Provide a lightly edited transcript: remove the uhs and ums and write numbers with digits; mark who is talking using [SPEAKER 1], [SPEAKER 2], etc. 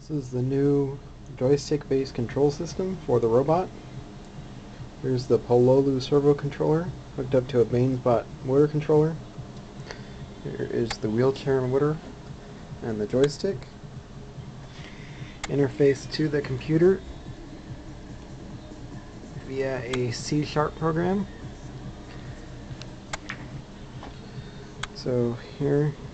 [SPEAKER 1] This is the new joystick-based control system for the robot. Here's the Pololu servo controller hooked up to a BainesBot motor controller. Here is the wheelchair motor and the joystick. Interface to the computer via a C# program. So here